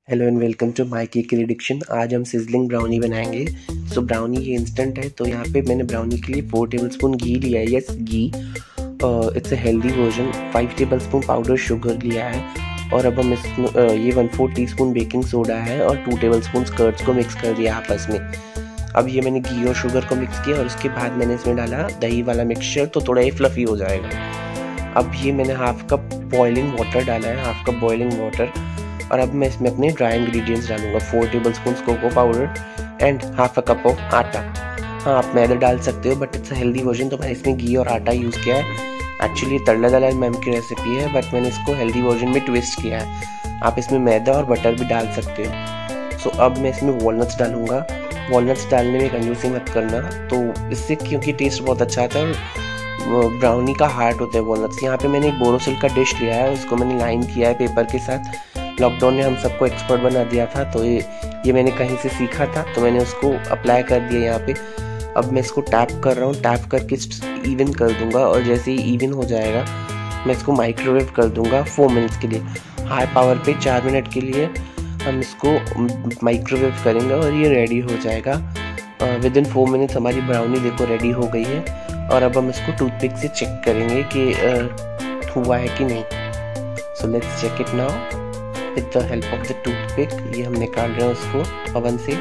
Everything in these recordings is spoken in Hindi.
Hello and welcome to my cake reduction. आज हम सिजलिंग ब्राउनी बनाएंगे। सो ब्राउनी ये इंस्टेंट है, तो यहाँ पे मैंने ब्राउनी के लिए 4 टेबलस्पून घी लिया है। यस, घी। It's a healthy version. 5 tablespoon powder sugar लिया है और अब हम इसमें ये 1/4 टीस्पून बेकिंग सोडा है और 2 टेबलस्पून कर्ड्स को मिक्स कर दिया आपस में। अब ये मैंने घी और शुगर को मिक्स किया और उसके बाद मैंने इसमें डाला दही वाला मिक्सचर, तो थोड़ा ये फ्लफी हो जाएगा। अब ये मैंने हाफ कप बॉइलिंग वाटर डाला है, हाफ कप बॉइलिंग वाटर। और अब मैं इसमें अपने ड्राई इंग्रेडिएंट्स डालूंगा। 4 tablespoon cocoa powder and half a cup of आटा। हाँ, आप मैदा डाल सकते हो, but it's a healthy version, तो मैंने इसमें घी और आटा यूज़ किया है। एक्चुअली तड़ला दलाल मैम की रेसिपी है, बट मैंने इसको हेल्दी वर्जन में ट्विस्ट किया है। आप इसमें मैदा और बटर भी डाल सकते हो। सो अब मैं इसमें वॉलनट्स डालूंगा। वॉलनट्स डालने में कंजूसी मत करना, तो इससे क्योंकि टेस्ट बहुत अच्छा आता है और ब्राउनी का हार्ट होता है वॉलनट्स। यहाँ पे मैंने एक बोरोसिल का डिश लिया है, उसको मैंने लाइन किया है पेपर के साथ। लॉकडाउन ने हम सबको एक्सपर्ट बना दिया था, तो ये मैंने कहीं से सीखा था, तो मैंने उसको अप्लाई कर दिया यहाँ पे। अब मैं इसको टैप कर रहा हूँ, टैप करके इवन कर दूंगा और जैसे ही इवन हो जाएगा मैं इसको माइक्रोवेव कर दूंगा 4 मिनट्स के लिए। हाई पावर पे 4 मिनट के लिए हम इसको माइक्रोवेव करेंगे और ये रेडी हो जाएगा। विद इन 4 मिनट्स हमारी ब्राउनी देखो रेडी हो गई है। और अब हम इसको टूथपिक से चेक करेंगे कि हुआ है कि नहीं। So let's check it now with the help of the toothpick. ये हम निकाल रहे हैं उसको ओवन से।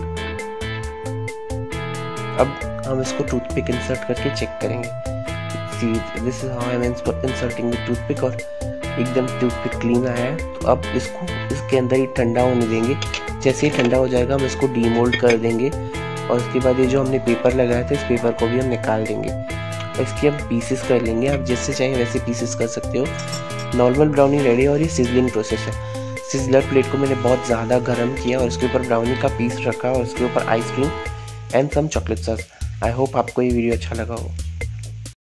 अब हम इसको टूथपिक इंसर्ट करके चेक करेंगे। See, this is how I am inserting the toothpick और एकदम टूथपिक क्लीन आया है। तो अब इसको इसके अंदर ही ठंडा होने देंगे। जैसे ही ठंडा हो जाएगा हम इसको डीमोल्ड कर देंगे और उसके बाद ये जो हमने पेपर लगाया था, इस पेपर को भी हम निकाल देंगे और इसकी हम पीसेस कर लेंगे। आप जैसे चाहिए वैसे पीसेस कर सकते हो। नॉर्मल ब्राउनी रेडी और ये सिजलिंग प्रोसेस है। सिजलर प्लेट को मैंने बहुत ज़्यादा गर्म किया और उसके ऊपर ब्राउनी का पीस रखा और उसके ऊपर ice cream and some chocolate sauce. I hope आपको ये वीडियो अच्छा लगा हो।